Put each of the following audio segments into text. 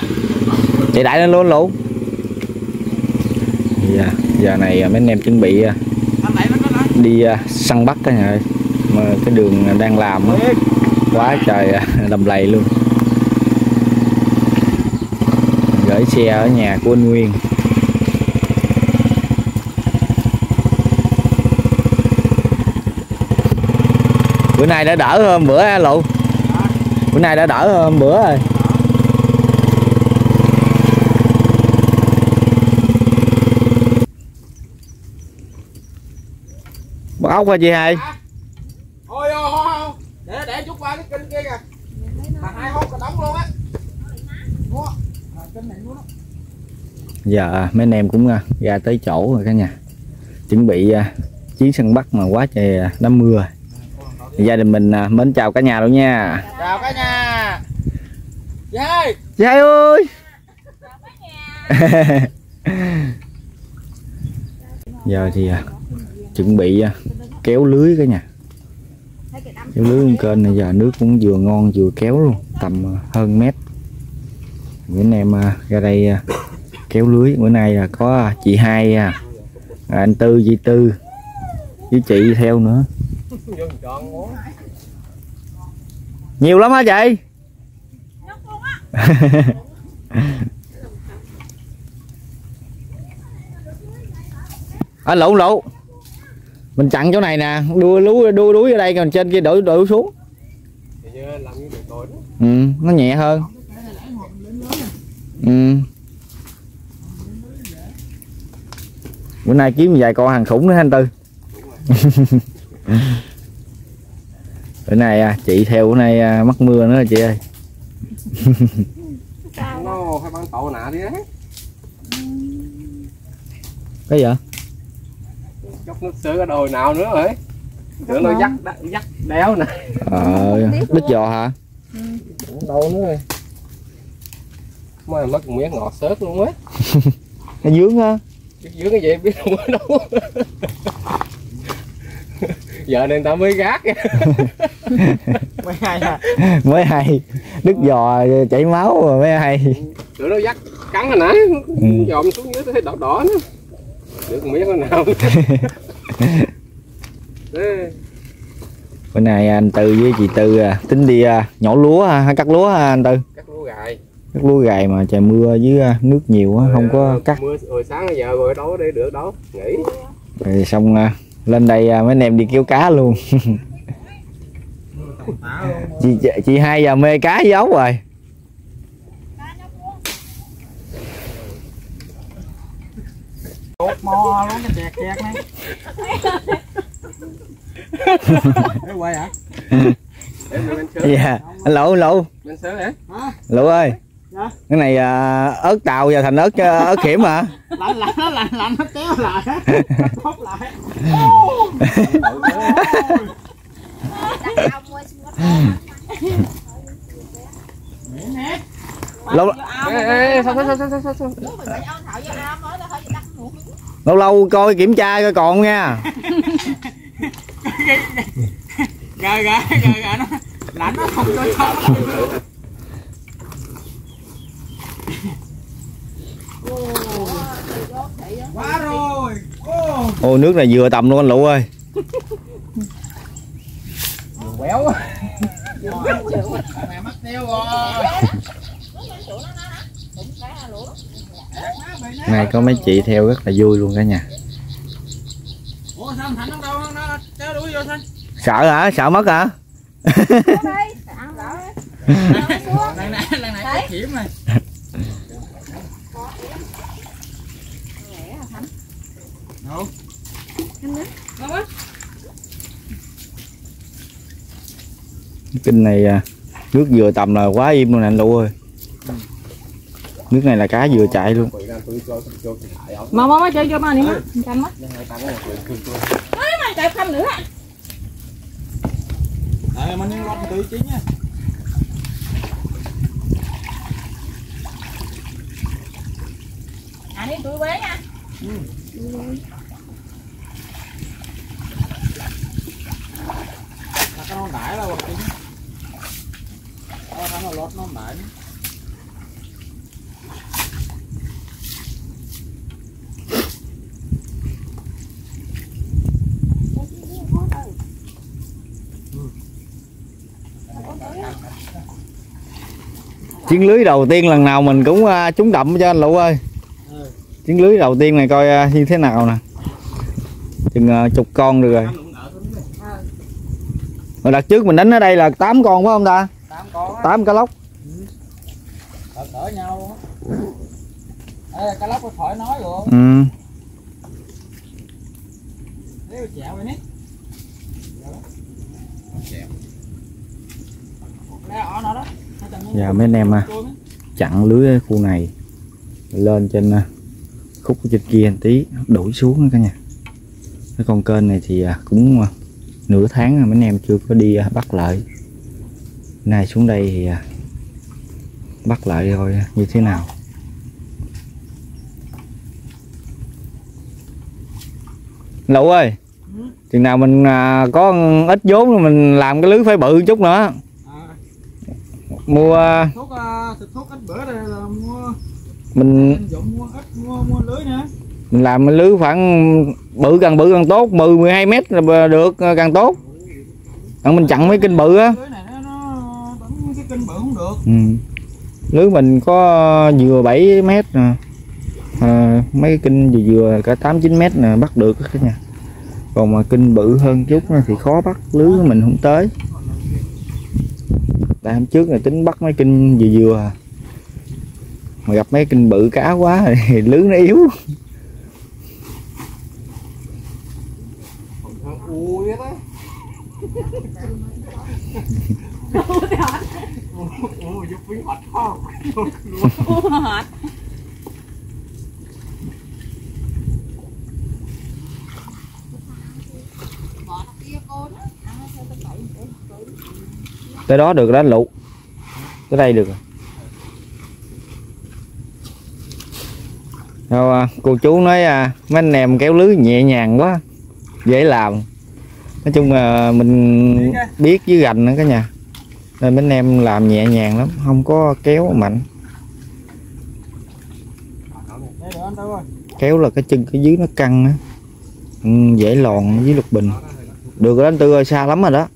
Chạy đại lên luôn luôn. Giờ này mấy anh em chuẩn bị đi săn bắt cả nhà ơi. Mà cái đường đang làm á, quá trời đầm lầy luôn. Gửi xe ở nhà của anh Nguyên. Bữa nay đã đỡ hơn bữa á Lụ. Bữa nay đã đỡ hơn bữa rồi. Bắt ốc hả chị hai? Ôi để chút qua cái kênh kia kìa. Mà 2 hốt cả đóng luôn á. Giờ mấy anh em cũng ra tới chỗ rồi cả nhà. Chuẩn bị chuyến săn bắt mà quá trời đám mưa. Gia đình mình mến chào cả nhà luôn nha. Chào cả nhà. Chị hai. Chị hai ơi. Giờ thì chuẩn bị kéo lưới cả nhà. Kéo lưới con kênh này giờ nước cũng vừa ngon vừa kéo luôn, tầm hơn mét. Bữa anh em ra đây kéo lưới. Bữa nay là có chị hai, anh Tư, chị Tư với chị theo nữa. Nhiều lắm hả chị? Lụ lụ mình chặn chỗ này nè, đua đuối ở đây còn trên kia đổ xuống. Nó nhẹ hơn. Bữa nay kiếm vài con hàng khủng nữa anh Tư. Bữa nay chị theo, bữa nay mắc mưa nữa chị ơi. Nó phải bắn tổ nạ đi đấy. Cái gì vậy? Chốc nước sữa cái đồi nào nữa rồi. Tưởng nó dắt đéo nè. Đứt giò hả? Đâu nữa rồi. Mới mất một miếng ngọt xớt luôn á. Nó dướng á. Dướng cái gì biết không ở đâu. Giờ nên ta mới gác. Mới hay. Đứt giò chảy máu rồi mới hay. Tưởng nó dắt cắn hồi nãy. Dòm xuống dưới thấy đỏ đỏ nữa. Được một miếng nào. Bữa nay anh Tư với chị Tư tính đi nhổ lúa hay cắt lúa hả anh Tư? Cắt lúa gài. Cắt lúa gài mà trời mưa với nước nhiều quá không có cắt. Mưa rồi sáng giờ rồi đâu để được đâu, nghỉ. Rồi xong lên đây mấy anh em đi kéo cá luôn. chị hai giờ mê cá với ốc rồi. Mò luôn cái chẹt này. Để quay hả? Dạ, anh Lụ Lụ ơi. Dạ? Cái này ớt tàu giờ thành ớt khiểm hả? Lạnh nó kéo lại á. Thốt lại. Lâu lâu coi kiểm tra coi còn nha. Gà nó lạnh nó không cho xong. Quá rồi. Ôi nước này vừa tầm luôn anh Lụ ơi. Quéo. Mẹ mất tiêu rồi. Này có mấy chị theo rất là vui luôn cả nhà. Ủa sao Thành đâu nó kéo đuổi vô thôi. Sợ hả? Sợ mất hả? Lần này cái kiểm này. Đâu? Kinh này nước vừa tầm là quá im luôn nè anh Lụ ơi. Nước này là cá vừa chạy luôn. Mà chơi cho mà đi má, canh mắt. Nói mà chạy không nữa. Mình đi lọt tự chí nha. Đi tụi bé nha. Cái nó đãi là chính. Nó lót nó đãi. Chuyến lưới đầu tiên lần nào mình cũng trúng đậm cho anh Lụ ơi. Chuyến lưới đầu tiên này coi như thế nào nè. Chừng chục con được rồi. Hồi đợt trước mình đánh ở đây là 8 con phải không ta? 8 con. 8 cá lóc. Cỡ nhau luôn á. Cá lóc khỏi nói rồi. Ừ. Nếu chẹo vậy nè. Giờ mấy anh em chặn lưới ở khu này lên trên khúc trên kia một tí đuổi xuống cả nhà. Cái con kênh này thì cũng nửa tháng rồi mấy anh em chưa có đi bắt lại. Nay xuống đây thì bắt lại thôi như thế nào. Lụ ơi, chừng nào mình có ít vốn rồi mình làm cái lưới phải bự chút nữa. Mua thịt thuốc ít bữa đây là mua mình mua lưới nữa. Mình làm cái lưới khoảng bự càng tốt, 10-12 mét là được càng tốt. Còn mình chặn mấy kênh bự á. Lưới này nó cái kênh bự không được. Ừ. Lưới mình có dừa 7 mét nè. Mấy cái kênh dừa cả 8-9 mét nè bắt được cả nhà. Còn mà kênh bự hơn chút thì khó bắt, lưới của mình không tới. Tại hôm trước là tính bắt mấy kênh dừa mà gặp mấy kênh bự cá quá thì lưới nó yếu. Ui đó. Ui giúp phí hoạch khó. Tới đó được đó Lụ. Tới đây được rồi. Rồi, cô chú nói mấy anh em kéo lưới nhẹ nhàng quá, dễ làm. Nói chung là mình biết với gành nữa cả nhà. Nên mấy anh em làm nhẹ nhàng lắm, không có kéo mạnh. Kéo là cái chân cái dưới nó căng á. Dễ lòn với lục bình. Được rồi anh Tư ơi, xa lắm rồi đó.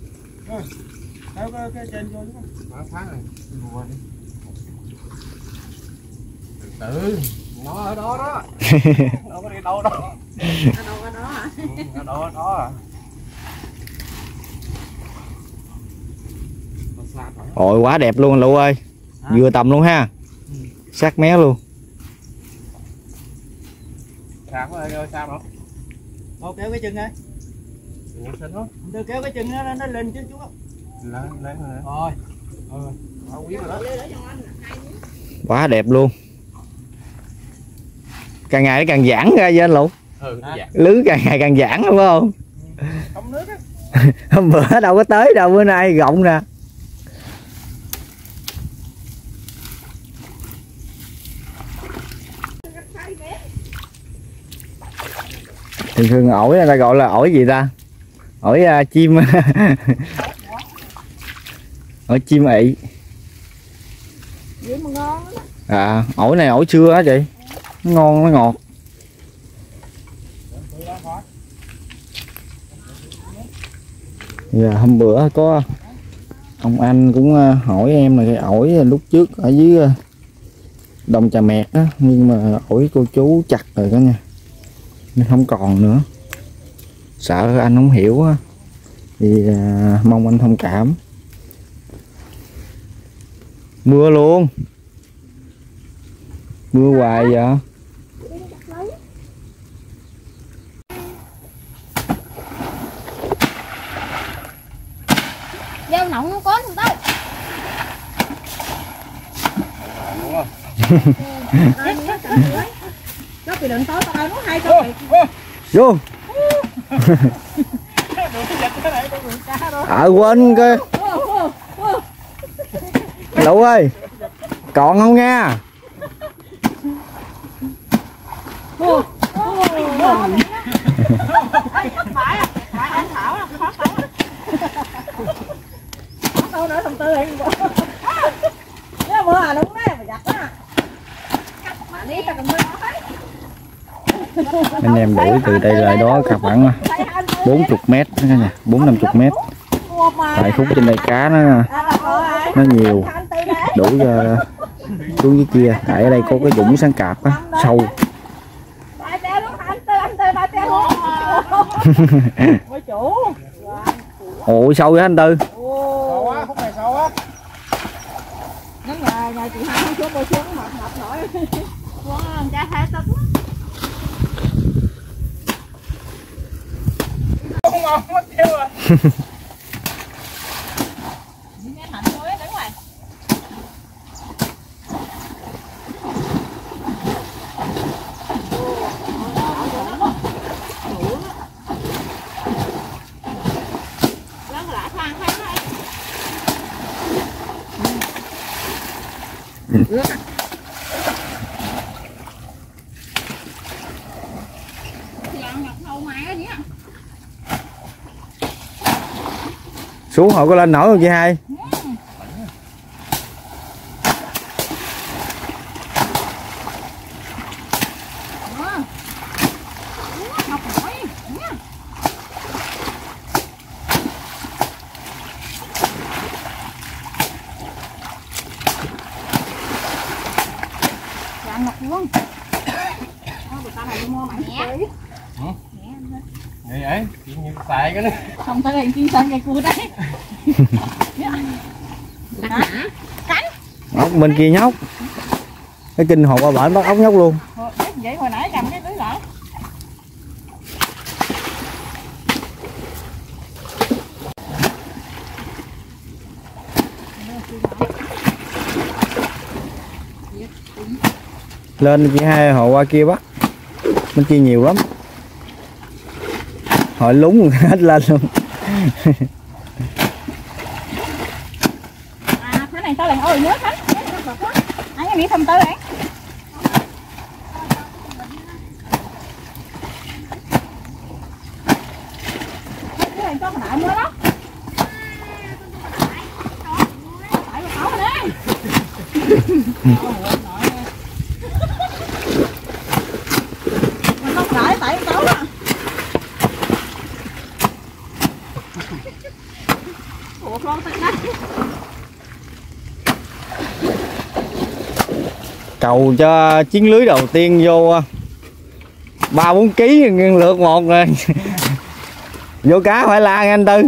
Tự nó ở đó đó. Nó có đi đâu đó. Ở đó hả? Ở đó à. Ôi quá đẹp luôn anh Lụ ơi. Vừa tầm luôn ha. Sát mé luôn. Sao có ơi sao không? Ô kéo cái chân đây. Tôi kéo cái chân nó lên chứ chú. Lên rồi. Quá đẹp luôn. Càng ngày nó càng giãn ra với anh Lụ. Lưới càng ngày càng giãn đúng không? Không nước á. Hôm bữa đâu có tới đâu, bữa nay rộng nè. Thường thường ổi người ta gọi là ổi gì ta? Ổi chim. Ổi chim ị. Ổi này ổi xưa á chị. Nó ngon, nó ngọt. Giờ hôm bữa có ông anh cũng hỏi em là cái ổi lúc trước ở dưới đồng Trà Mẹt á, nhưng mà ổi cô chú chặt rồi cả nha, nên không còn nữa. Sợ anh không hiểu á, thì mong anh thông cảm. Mưa luôn, mưa hoài vậy. Dao nọng không có đâu đâu. Có bị đừng tối tao nó hay có bị. Vô. Quên coi. Lụ ơi. Còn không nha. Đâu nữa thằng Tư hiện. Nó mưa à đúng đấy mà giặt á. Đi tao cầm mưa hết. Anh em đuổi từ đây lại đó cả khoảng 40 mét đó nha, 40-50 mét. Tại khúc trên đây cá nó nhiều. đổ cho xuống dưới kia. Tại ở đây có cái vũng sáng cạp á, sâu. Ôi sâu vậy anh Tư. Sâu quá, khúc này sâu á. Nó nhà chị Hai không xuống bơi xuống mệt nổi. Wow, cha thấy tao Không ngon mất tiêu rồi. nghe Hạnh thôi đứng ngoài. Xuống họ có lên nổi không chị Hai? Vậy ấy, chị như xài cái đó. Không tới đây chi sang cây cua đấy. Cánh. Ốc bên kia nhóc. Cái kinh hồn qua bển bắt ốc nhóc luôn. Vậy hồi nãy cầm cái lưới lại. Lên chị Hai họ qua kia bắt. Bên kia nhiều lắm. Họ lúng hết lên luôn. À cái này tao lại ôi nhớ Khánh. Anh nghĩ thầm tơ đấy. Cái này cho lại nữa đó. Phải một áo đây. Mà không lại tại cháu đó. Ủa con tao đây. Cầu cho chiến lưới đầu tiên vô 3-4 kg lượt một rồi. Vô cá phải la nghe anh Tư.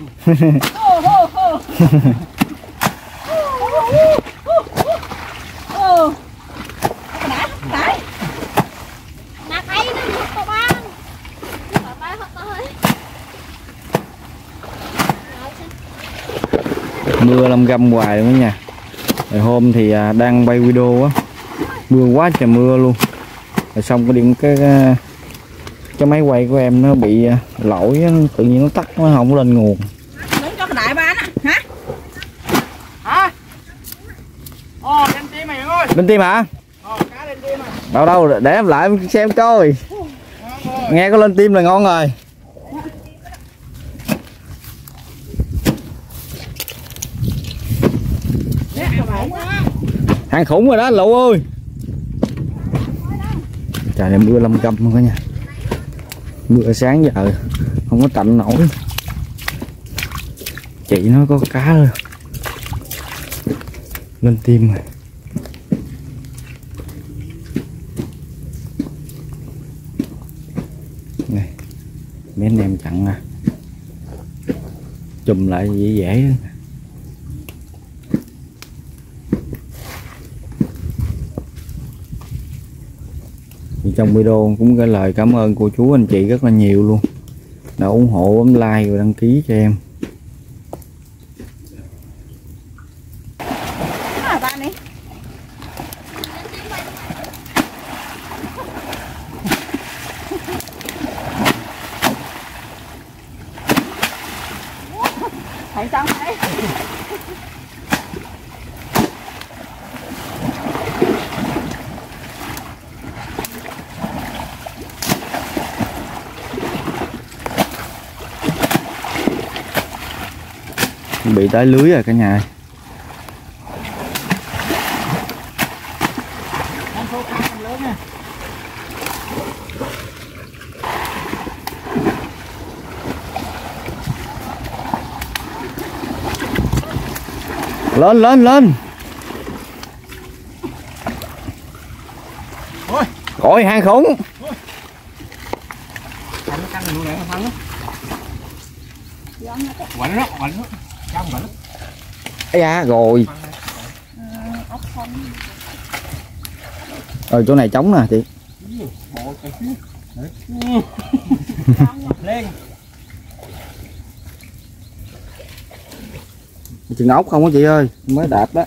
Mưa lâm găm hoài luôn đó nha. Rồi hôm thì đang bay video á, mưa quá trời mưa luôn. Rồi xong cái điện cái máy quay của em nó bị lỗi á, tự nhiên nó tắt, nó không lên nguồn. Đứng cho đại ba á hả? Hả? Ồ, lên tim mày ơi. Lên tim hả? Cá lên tim à. Đâu đâu, để em lại em xem coi. Nghe có lên tim là ngon rồi. Hàng khủng rồi đó Lụ ơi. Trời này mưa lâm câm luôn cả nhà. Mưa sáng giờ không có tạnh nổi. Chị nó có cá rồi. Lên tim rồi. Này, mấy anh em chặn à. Chùm lại dễ dễ đó. Trong video cũng gửi lời cảm ơn cô chú anh chị rất là nhiều luôn đã ủng hộ, bấm like và đăng ký cho em. Thầy xong đấy. Bị tới lưới rồi cả nhà. Lên lên lên. Ôi hàng khủng. Căng luôn này không thắng. Quạnh đó, căng quạnh. Ây da rồi. Rồi chỗ này trống nè chị. Lên. Chừng ốc không á chị ơi, mới đạp đó.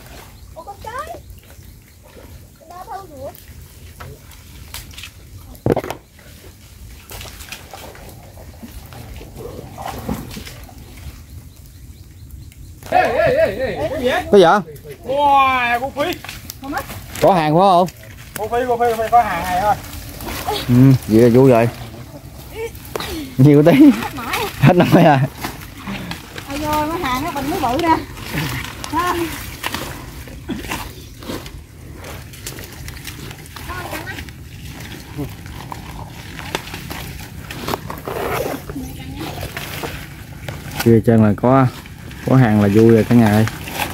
Có gì không? Wow, cô Phi. Có hàng phải không? Cô Phi có hàng này thôi. Vậy là vui rồi. Nhiều tí. Hết nổi à. Ôi ơi, mấy hàng nó bình nó bự nè. Kia chân là có hàng là vui rồi cả nhà ơi.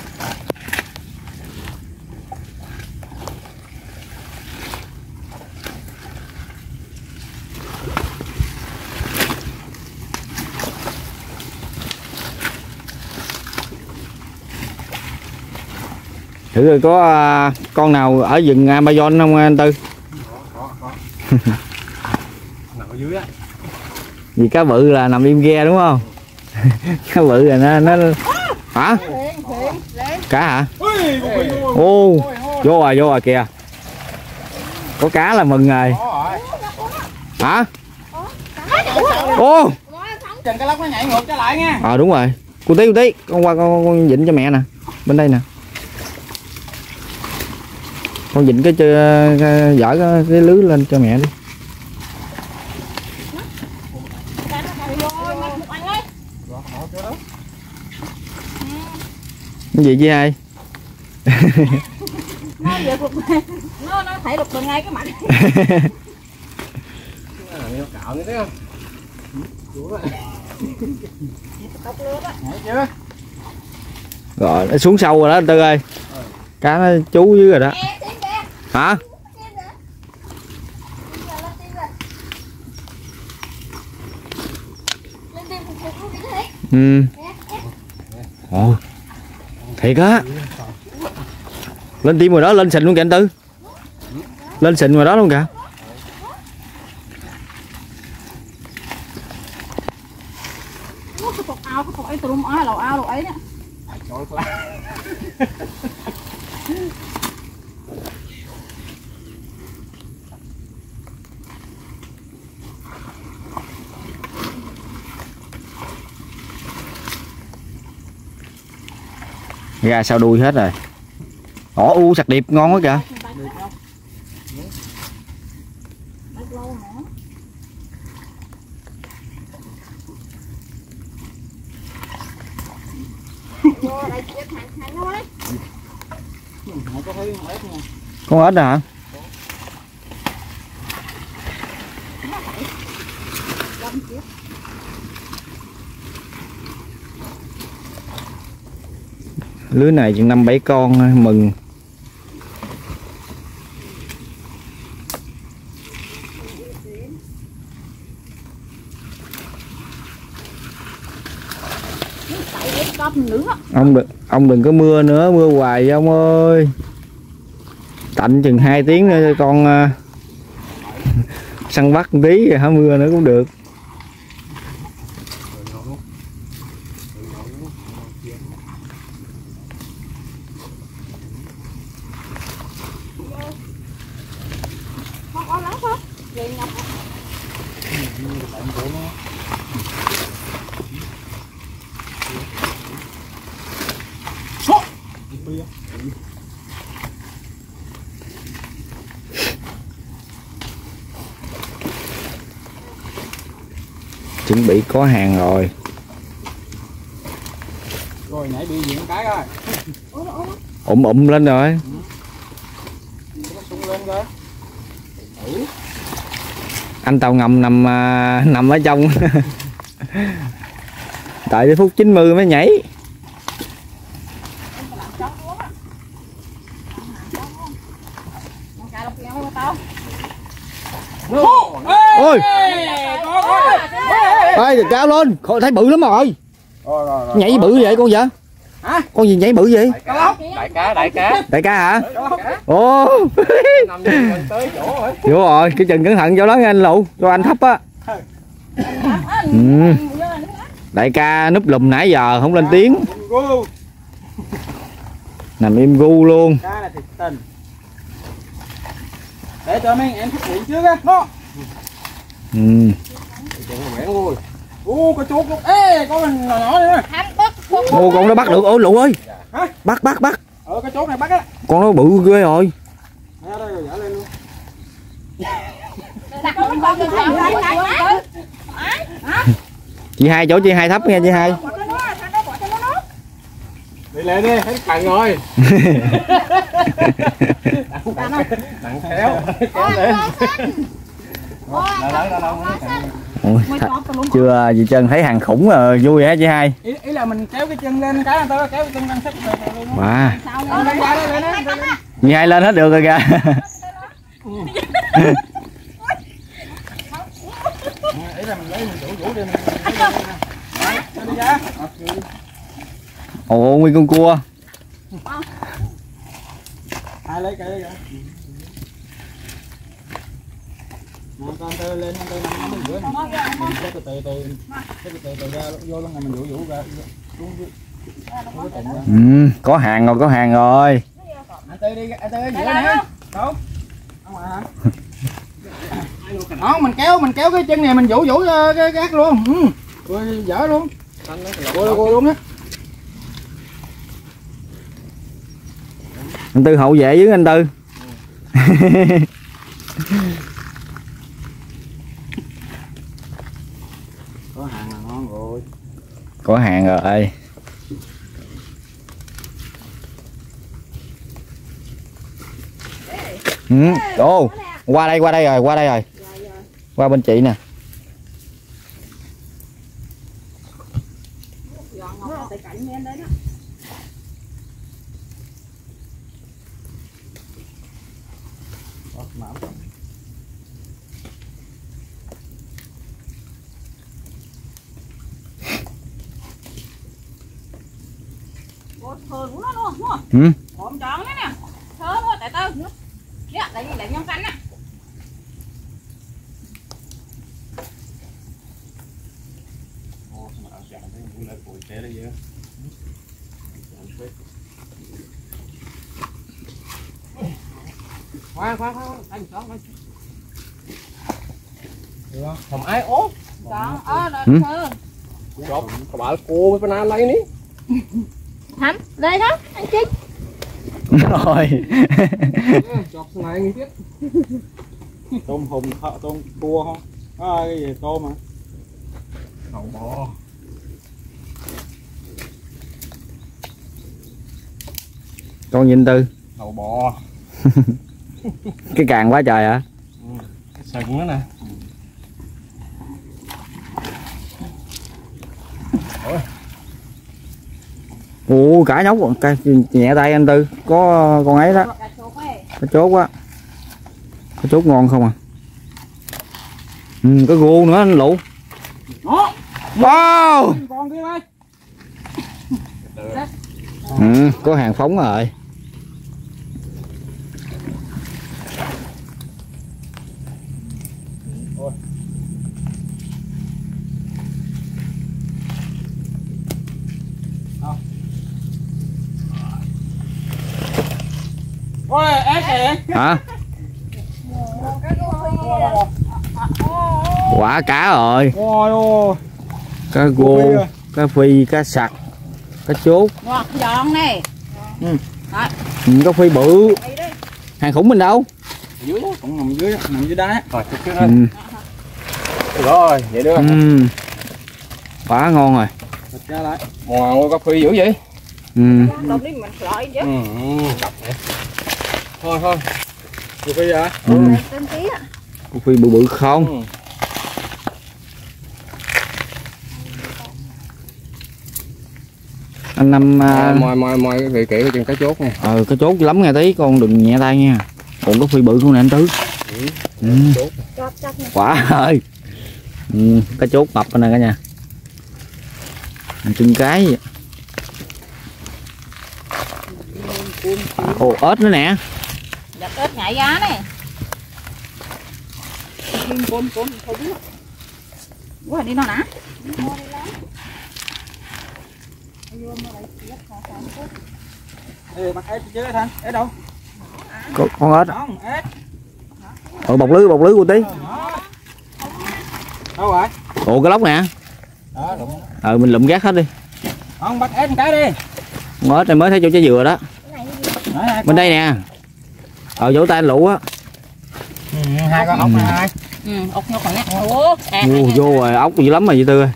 Thử rồi có con nào ở rừng Amazon không anh Tư? Có. Nằm ở dưới á. Vì cá bự là nằm im ghe đúng không? Cá bự là nó hả? Cá hả? Ô, vô rồi kìa. Có cá là mừng rồi. Hả? Ô. Chừng cái lóc nó nhảy ngược trở lại nha. Đúng rồi. Cô tí, con qua con vịnh cho mẹ nè. Bên đây nè. Con vịnh cái dở cái lưới lên cho mẹ đi. Cái gì chứ ai? Nó về phục nó thể lục được ngay cái mặt. Cạo nữa thấy không? Rồi nó xuống sâu rồi đó anh Tư ơi. Cá nó trú dưới rồi đó. Hả? Ồ, thiệt á. Lên tim rồi đó, lên xịn luôn kìa anh Tư. Lên xịn rồi đó luôn kìa. Ao cái ấy tụi nó lầu ao ấy đó. Ra sau đuôi hết rồi. Sặc điệp ngon quá kìa. Con ếch hả? Lưới này chừng 5-7 con mừng. Ông đừng có mưa nữa, mưa hoài vậy ông ơi. Tạnh chừng 2 tiếng nữa cho con săn bắt một tí rồi hả, mưa nữa cũng được. Chuẩn bị có hàng rồi. Rồi nãy bị diện cái rồi. Lên rồi. Sung lên coi. Anh tàu ngầm nằm ở trong. Đợi đến phút 90 mới nhảy. Ôi ê cao lên thấy bự lắm rồi. Nhảy bự vậy con vậy? Hả? Con gì nhảy bự vậy? Đại cá Hả? Ồ nằm gần tới chỗ rồi. hiểu rồi, cái chừng cẩn thận chỗ đó nha anh Lụ, cho anh thấp á. Đại ca núp lùm nãy giờ không lên tiếng, nằm im gu luôn. Cá này thiệt tình. Để cho mấy em phát hiện trước á. Nó. Có chuột luôn. Ê, con mình nhỏ đi. Ô con nó bắt được. Ôi Lụ ơi. Hả? Bắt. Cái chuột này bắt á. Con nó bự ghê rồi. Đây rồi dở lên luôn. Chị Hai, chỗ chị Hai thấp nha chị Hai. Đi lên đi, thấy cằn rồi. Nặng kéo lên. Ôi, chưa chị Trân thấy hàng khủng rồi, vui hả chị Hai? Ý là mình kéo cái chân lên cái người ta kéo cái chân lên xếp luôn. Wow. Lên ra đây lên á. Chị Hai lên hết được rồi kìa. Ý là mình lấy mình vũ đi mình đi ra. Ồ nguyên con cua. Ai lấy cái kìa. Con tơ lên con tơ nằm ở giữa này. Mình sẽ từ ra vô luôn này mình vũ ra xuống. Có hàng rồi. Anh Tư đi, anh Tư ở giữa nè. Đâu? Ở ngoài hả? Đó, mình kéo cái chân này mình vũ cái gác luôn. Rồi dở luôn. Cô luôn á. Anh Tư hậu vệ với anh Tư. Có hàng là ngon rồi. Có hàng rồi. Ồ, qua đây rồi. Qua bên chị nè. Thường của nó luôn, đúng không? Ổn tròn đấy nè. Thơm quá, tại tao. Nè, lại nhân canh nè. Khoan, anh chó nó. Được không? Không ai ốp. Chọn, thơm. Chọc, các bạn cô với banana lấy ní. Thắm, đây đó, anh Trinh. Rồi. Chọc này nghe tiếp. Tôm hùm, tôm cua không? Cái gì tôm hả? Đậu bò. Con nhìn Tư. Đậu bò. Cái càng quá trời hả? Cái sừng đó nè. Ồ cả nhóc nhẹ tay anh Tư, có con ấy đó, có chốt quá, có chốt ngon không à. Có gu nữa anh Lụ. Wow. Có hàng phóng rồi. Ôi, ép kìa. Hả? Quả cá rồi. Ôi. Cá gô, cá phi, cá sặc, cá chốt. Ngọt giòn này. Cá phi bự. Hàng khủng mình đâu? Dưới đó, cũng nằm dưới đá. Rồi, chút nữa. Rồi, vậy được. Quá ngon rồi. Ra lại. Wow, cá phi dữ vậy? Đọc đi mình loại chứ. Thôi. Cá phi hả? Cá phi bự không? Anh Năm moi kỹ cái chân cá chốt nha. Cá chốt lắm nghe tí, con đừng nhẹ tay nha. Còn có phi bự không nè anh Tứ. Quả ơi. Cá chốt mập nè cả nhà. Chân cái. Ồ, ếch nữa nè. Giật ếch nhảy giá này. Côn quá đi nó nè. Bắt ếch chứ Thanh, ếch đâu? Con ếch. Không, ếch. Bọc lưới của tí. Đâu rồi? Ồ, cái lóc nè. Đó, lụm. Mình lụm gác hết đi. Không, bắt ếch một cái đi. Con ếch này mới thấy chỗ trái dừa đó. Bên đây nè. Vỗ tay anh Lụ á. Hai con ốc này. Ốc nhóc còn nhá. Vô rồi, ốc dữ lắm mà chị Tư ơi.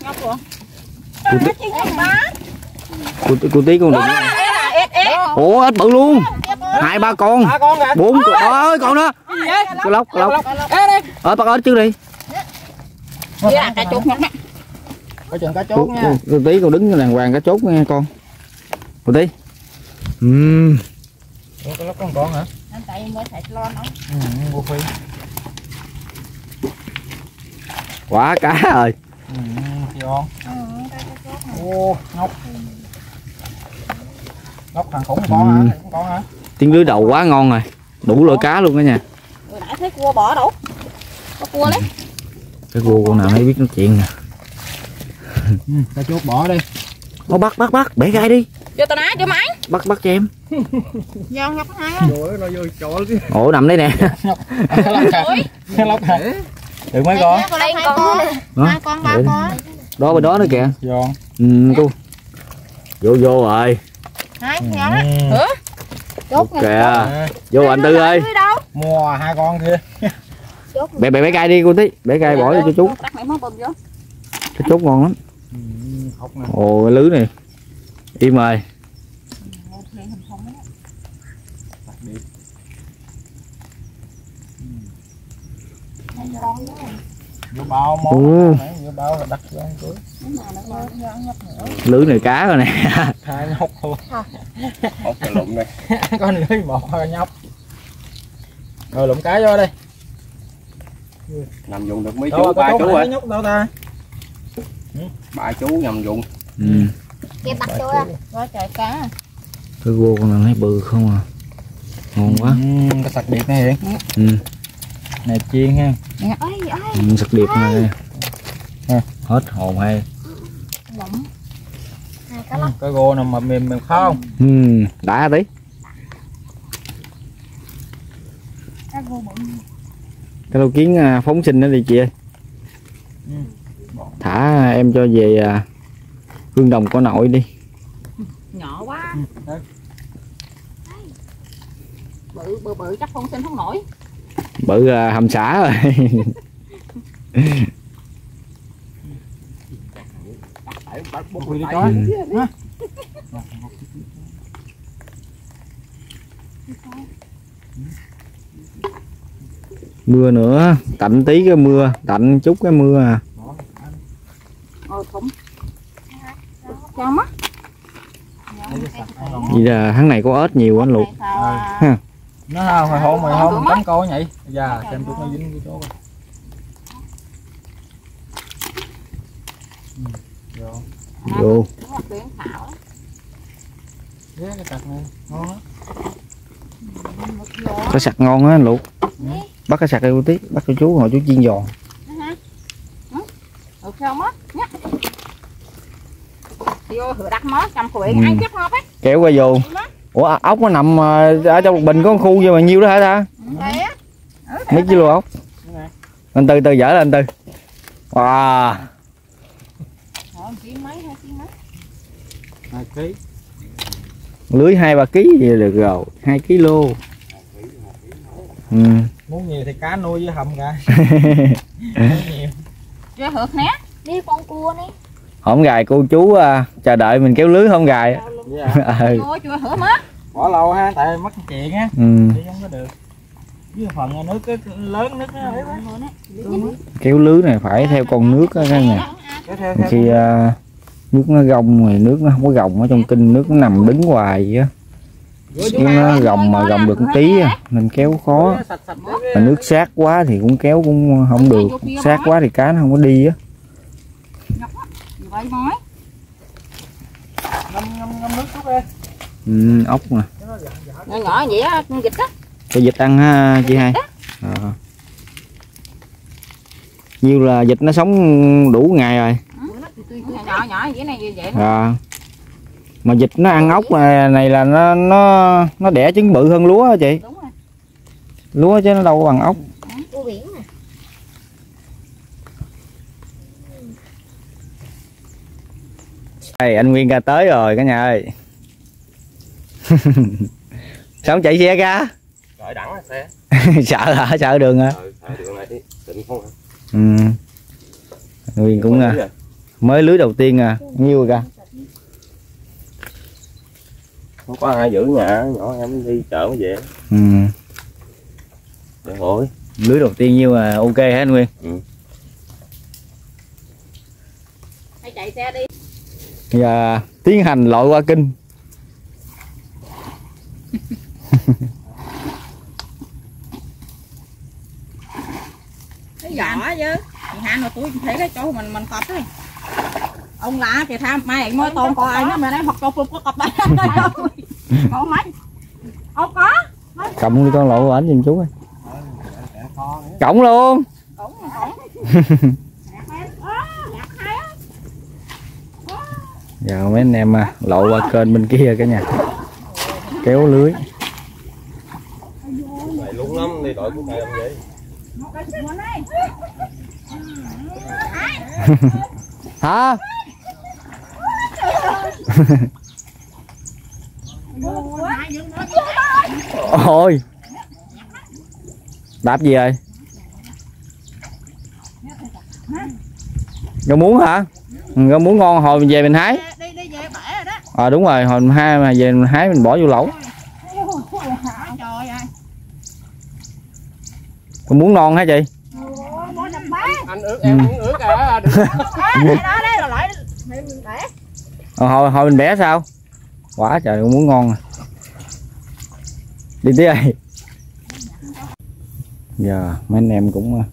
Cô tí con đừng. Ủa, ếch bự luôn. 2-3 con. 4 con. Ôi, con đó. Cái lóc. Bắt ếch chứ đi. Cá chốt nhóc. Coi chừng cá chốt nha. Cô tí con đứng đàng hoàng cá chốt nha con. Cô tí. Cái lóc con hả? Tại mới thịt lon đó. Mua phi. Quá cá rồi. Ngon. Ô, ngốc. Ngốc thằng khủng con hả? Con hả? Tiếng lưới đầu quá ngon rồi. Đủ loại cá luôn đó nha. Nãy thấy cua bỏ đâu? Có cua lấy. Cái cua con nào mới biết nói chuyện nè. Cá chốt bỏ đi. Ô, bắt, bẻ gai đi. Cho tao nãy cho máy. Bắt cho em. Giòn nhóc hai. Ồ, nằm đây nè. Cái lóc hả? Được mấy con? Đây con. 2 con 3 con. Đó bên đó nữa kìa. Giòn. Cô. Vô rồi. 2 nhỏ đó. Chốt kìa. Vô anh Tư ơi. Mua 2 con kia. Bẻ gai đi cô tí. Bẻ gai bỏ cho chú. Cái chốt ngon lắm. Ồ, cái lưới này. Im rồi. Vô bao món. Vô bao là đặt ra cuối. Lưới này cá rồi nè. Hai nhóc luôn. Một cái lụm đây. Con lưới một nhóc. Rồi lụm cá vô đây. Nằm dùng được mấy chú, 3 chú rồi. Nhóc đâu ta? 3 chú nhầm dùng. Kẹp bắt chú à. Có trời cá. Cái gô con nào thấy bự không à. Ngon quá. Cái sặc điệp này Hiển. Này chiên ha. Sặc điệp này. Hết hồn hay. Cái gô nào mà mềm không? Đã tí. Cái lô kiến phóng sinh đó đi chị ơi. Thả em cho về Hương Đồng có nội đi. Nhỏ quá. Bự chắc phóng sinh không nổi. Bự hầm xả rồi. Mưa nữa, tạnh tí cái mưa, tạnh chút cái mưa à. Vậy là tháng này có ếch nhiều anh Lục. Nó hồi hôm mày hôm cắm câu nhảy. Dạ, xem tụi nó dính cái chỗ coi. Vô. Cái sặc này ngon á. Cái sặc ngon á anh Lục. Bắt cái sặc đây một tí, bắt cho chú hồi chú chiên giòn. Được không á? Vô thử đặt mó cầm khuyển ăn chết hộp ấy. Kéo qua vô. Ủa ốc nó nằm ở trong một bình có một khu vậy mà nhiêu đó hả ta? Mấy kilo ốc? Anh Tư dở lên anh Tư. Wow. 2 kg. Lưới 2-3 kg vậy được rồi, 2 kg. Muốn nhiều thì cá nuôi với hầm cả. Chưa hượt nè. Đi con cua đi. Không gài cô chú chờ đợi mình kéo lưới không gài. Chưa hửa mất. Bỏ lâu ha, tại mất chuyện á. Thì không có được. Với phần nước cái lớn nước nó kéo lưới này phải theo con nước á các nhà. Khi nước nó gông rồi nước nó không có gồng ở trong kinh, nước nó nằm đứng hoài vậy á nó gồng mà gồng được một tí nên kéo khó, mà nước sát quá thì cũng kéo cũng không được, sát quá thì cá nó không có đi á. Ngâm nước chút đi. Ốc nè, nhỏ nhỏ vậy á, con vịt á. cho vịt ăn ha chị hai. Nhiều là vịt nó sống đủ ngày rồi. Nhỏ nhỏ vậy này vậy. Mà vịt nó ăn ốc này là nó đẻ trứng bự hơn lúa hả chị? Đúng rồi. Lúa chứ nó đâu có bằng ốc. Cua biển nè. Đây, anh Nguyên ra tới rồi cả nhà ơi. Sao không chạy xe ra? Đợi đẳng xe. Sợ hả? Sợ đường hả? Sợ đường này định không hả? Nguyên cũng mới lưới đầu tiên nhiêu rồi ra. Không có ai giữ nhà, nhỏ em đi chợ mới về. Trời ơi. Lưới đầu tiên nhiêu là ok hả anh Nguyên? Hãy chạy xe đi. Giờ tiến hành lội qua kinh. Cái giỏ chứ. Thì han mà tôi thấy cái chỗ mình tập đấy. Ông lạ kìa tham mai mới tôm coi ai nó mà nói hoặc cho có cặp đây. Có mấy. Ông có. Cộng đi con lộ của ảnh giùm chú ơi. Cộng luôn. Giờ mấy anh em lộ qua kênh bên kia cả nhà kéo lưới. Mày lúng lắm đi đội của mày làm gì? Hả? Ôi đạp gì rồi? Rau muống hả? Rau muống ngon hồi mình về mình hái. Đúng rồi, hồi mình hai mà về mình hái mình bỏ vô lẩu. Rau muống non hả chị? Anh ướt em muốn ướt à. Hồi mình bẻ sao? Quả trời rau muống ngon. Đi tí ơi. Giờ mấy anh em cũng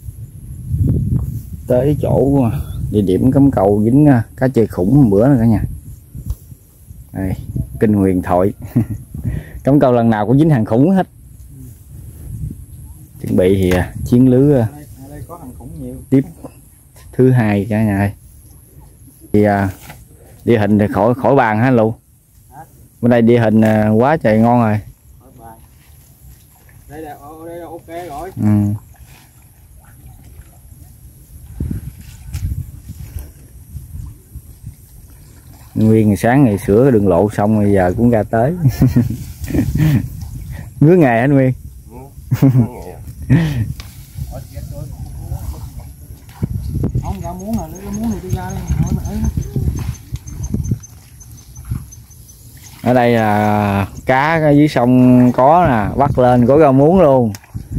tới chỗ địa điểm cắm cầu dính cá chơi khủng một bữa nữa cả nhà. Đây, kinh huyền thoại. Cắm cầu lần nào cũng dính hàng khủng hết. Chuẩn bị thì chiến lưới tiếp thứ hai cả nhà ơi. Thì địa hình thì khỏi bàn hả Lụ? Bên đây địa hình quá trời ngon rồi. Đây là ok rồi. Nguyên ngày sáng ngày sửa đường lộ xong rồi giờ cũng ra tới. Ngứa ngày hả Nguyên? Không ra muốn rồi, lấy muốn thì đi ra đây hỏi mà ấy. Ở đây là cá dưới sông có nè, bắt lên có rau muống luôn.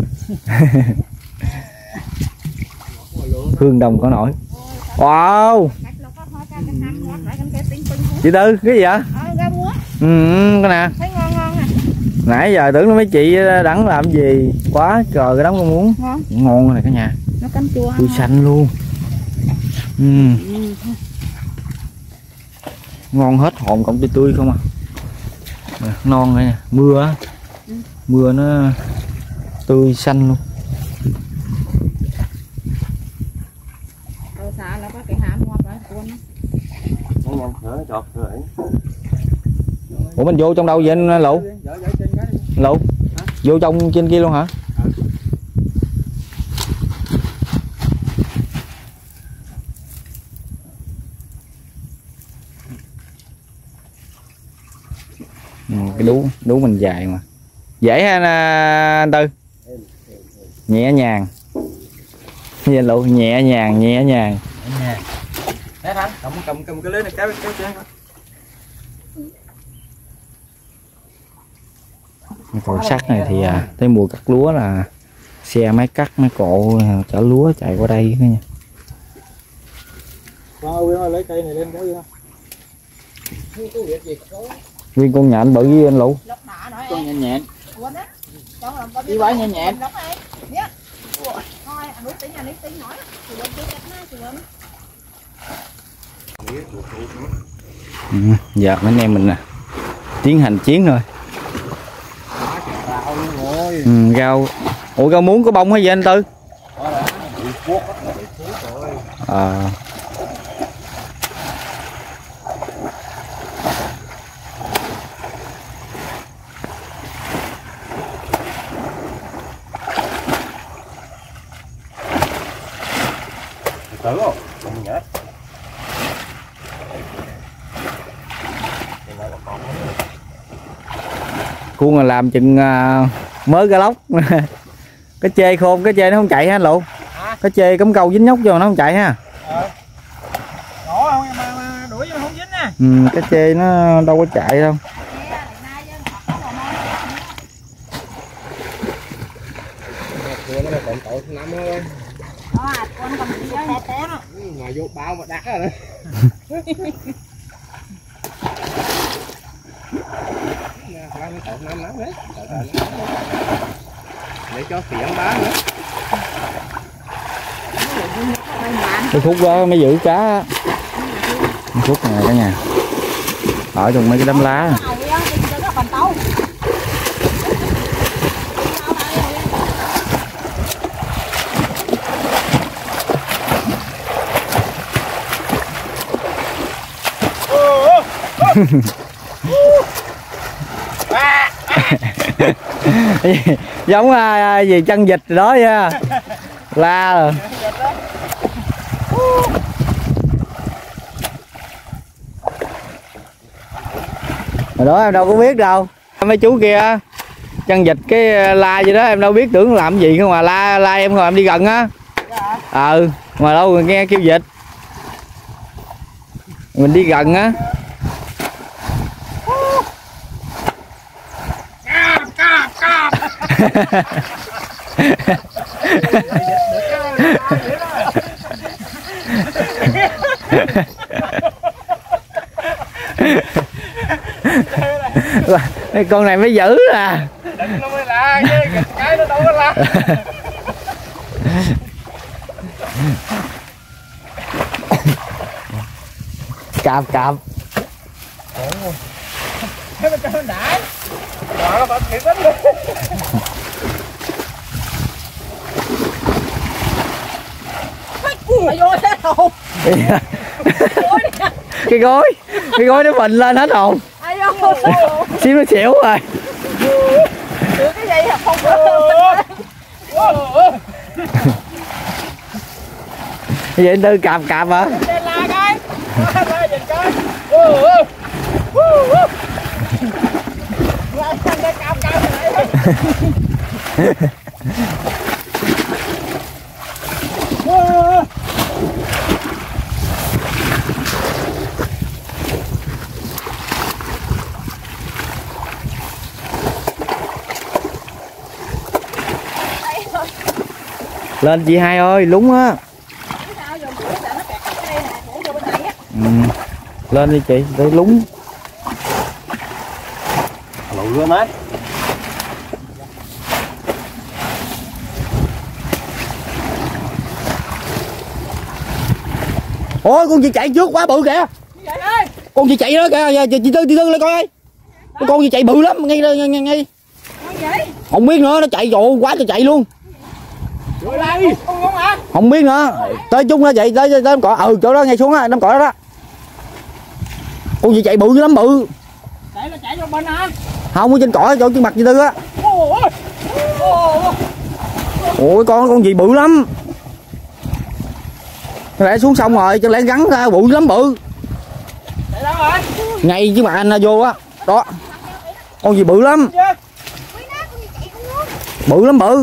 Hương Đông có nổi. Wow. Chị Tư cái gì vậy? Cái nè. Nãy giờ tưởng nó mấy chị đắng làm gì quá trời cái đống rau muống. Ngon này cả nhà. Nó canh chua. Tươi xanh luôn. Ngon hết hồn cộng tươi không à. Non này nè, mưa á. Mưa nó tươi xanh luôn. Xả nó có cái hàm hoa phải cuốn. Ủa mình vô trong đâu vậy anh Lụ? Lụ? Vô trong trên kia luôn hả? Cái đú mình dài mà. Dễ ha anh Tư? Nhẹ nhàng. Vậy Lụ nhẹ nhàng. Đấy Thanh, cầm cái lưới này kéo trên coi. Cầu sắt này thì tới mùa cắt lúa là xe máy cắt máy cộ chở lúa chạy qua đây nha. Qua lấy cây này lên kéo vô. Nguyên con nhện bự với anh Lụ. Con nhện nhện. Đi bãi nhện nhện. Giờ mấy anh em mình nè tiến hành chiến rồi. Rau. Ủa rau muống có bông hay gì anh Tư? Tử không? Không nhớ. Cuốn là làm chừng mới cá lóc. Cái chê khôn, cái chê nó không chạy ha anh Lụ. Cái chê cắm câu dính nhóc vô nó không chạy ha. Đuổi vô không dính nè. Cái chê nó đâu có chạy đâu. Ngoài vô bao mà đắt rồi. Để cho phiện bán nữa. Cái khúc đó mới giữ cá. Cái khúc này cả nhà. Ở trong mấy cái đám lá. Giống gì chân vịt đó nha. La rồi. Hồi đó em đâu có biết đâu. Mấy chú kia chân vịt cái la gì đó em đâu biết, tưởng làm gì không mà la em rồi em đi gần á. Mà đâu rồi nghe kêu vịt. Mình đi gần á. Con này mới dữ à. Nó mới la chứ cái nó đâu có la. Cạp. Cái bên trong đãi. Rồi nó bật thiệt lắm luôn. Vô thế hồn. Cái gối nó phình lên hết hồn. Xíu nó xỉu rồi. Cái gì không có. Cái gì anh Tư cạp hả? La cái. La nhìn coi. Lên chị Hai ơi, lúng á. Lên đi chị, tới lúng. Lụi luôn á. Ôi con gì chạy trước quá bự kìa. Con gì chạy đó kìa, chị Tư lên coi ơi. Con gì chạy bự lắm, ngay. Không biết nữa, nó chạy dội quá cho chạy luôn. Không biết nữa. Tới chung nó chạy tới đám cỏ, chỗ đó ngay xuống á, đám cỏ đó. Con gì chạy bự lắm bự. Chạy nó chạy vô bên hả? Không, ở trên cỏ chỗ trên mặt chị Tư á. Ôi con gì bự lắm. Chẳng lẽ xuống sông rồi, chẳng lẽ gắn ra bự lắm bự. Ngay chứ mà anh vô á. Đó. Con gì bự lắm. Bự lắm bự.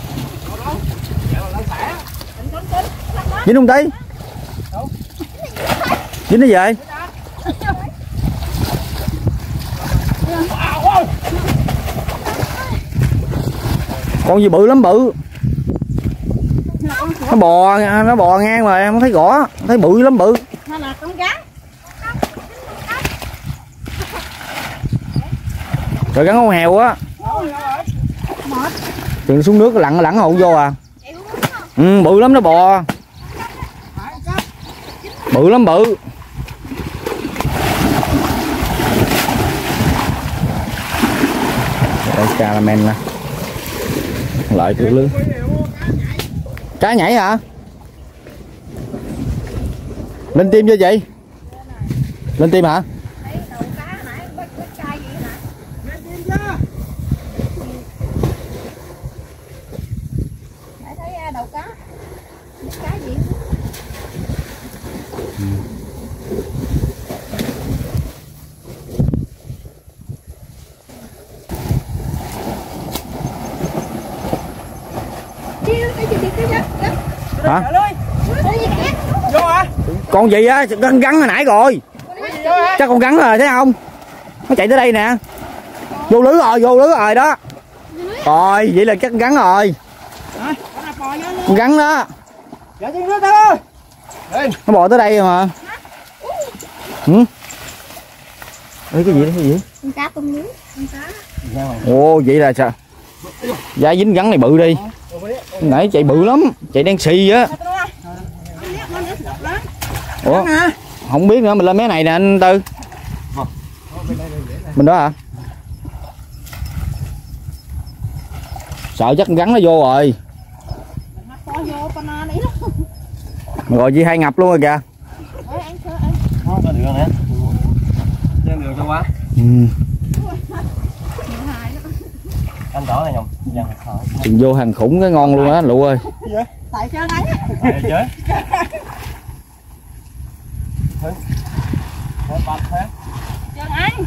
Dính không tí? Dính nó về. Con gì bự lắm bự. Nó bò ngang mà em không thấy rõ, thấy bự lắm bự. Nó là con rắn. Rồi gắn con heo á. Đừng xuống nước lặn lặn hậu vô à. Ừ, bự lắm nó bò. Bự lắm bự. Đây caramel nè. Lại cửa lưới. Cá nhảy hả? Lên tim chưa chị? Lên tim hả? Đầu cá. Cá gì? Hả? Vô hả? Con gì á, gắn hồi nãy rồi. Chắc con gắn rồi thấy không? Nó chạy tới đây nè. Vô lưới rồi đó. Rồi, vậy là chắc gắn rồi. Con gắn đó. Dạ trên nước ơi. Nó bò tới đây rồi mà. Ừ. Ê, cái gì đó, cái gì? Con cá tung lưới, con cá. Ồ, vậy là sao? Giá dính gắn này bự đi. Nãy chạy bự lắm, chạy đen xì á. Ủa? Không biết nữa, mình lên mé này nè anh Tư. Mình đó hả? Sợ chắc gắn nó vô rồi. Rồi chị hay ngập luôn rồi kìa. Có đường nè. Trên đường cho quá. Ừ. Anh tỏ này nhầm. Chừng vô hàng khủng cái ngon luôn á Lụ ơi. Tại sao đấy? Tại chơi. Chân anh.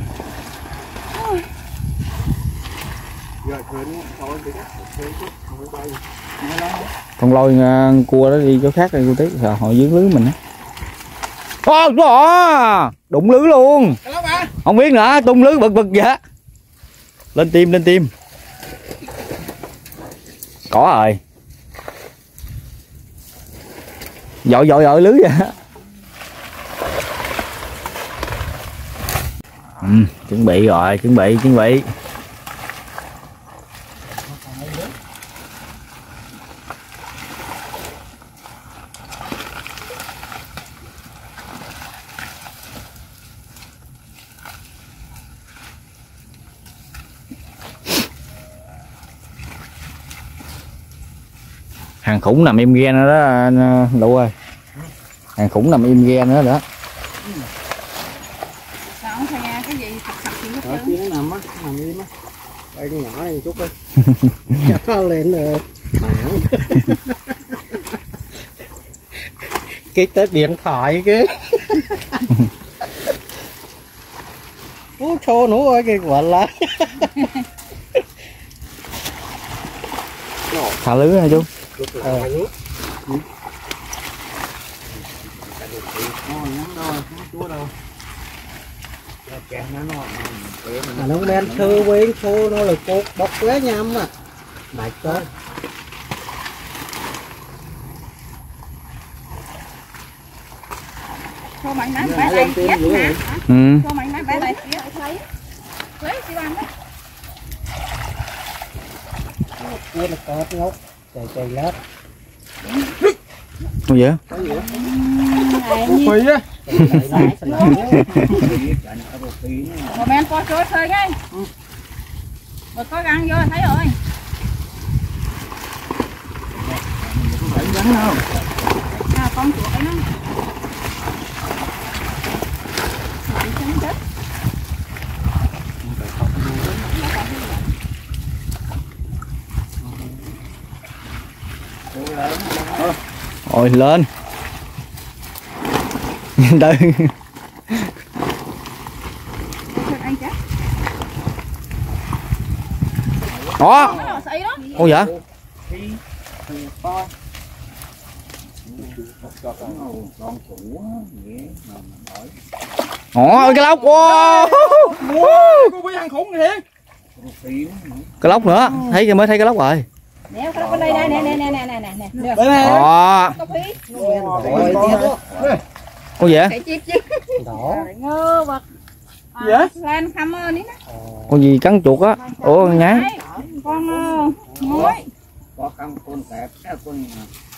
Con lôi cua đó đi chỗ khác đi cô tí, sợ họ dướng lưới mình á. Ô đó, đụng lưới luôn. Không biết nữa, tung lưới bực bực vậy. Lên tim. Có rồi. Dội lưới vậy. Chuẩn bị rồi, chuẩn bị. Hàng khủng nằm im ghe nữa đó Lụ ơi. Hàng khủng nằm im ghe nữa đó. Sao không nghe cái gì sặc gì hết trơn. Nó nằm im á. Đây con nhỏ này chút đi. Cho lên rồi. Cái tết điện thoại cái. Ú xô nữa ơi cái quả lá. Thả lưới hả chú? Nó men thư bên xô nó là cột bọc quá nhầm à. Mày có. Cho mạnh nãy bẻ tay chết nè. Cho mạnh nãy bẻ tay chết thấy. Lấy chị ăn đấy. Cua là cọt ngốc. Chạy lát. Không vậy? Quỳ á. Mà men coi chơi chơi ngay. Rồi có găng vô thấy rồi. À, con chuột ấy nó. Rồi lên. Đây. Đó. Ôi dạ. Ồ, cái lóc. Wow. Cô bị hàng khủng thiệt. Cái lóc nữa, thấy mới thấy cái lóc rồi. Nè, cái lóc bên đây nè. Đó. Ôi vậy? Ngơ vật. Lên khăm đi nè. Con gì cắn chuột á? Ủa con nhái. Con ngối. Có con kẹp, con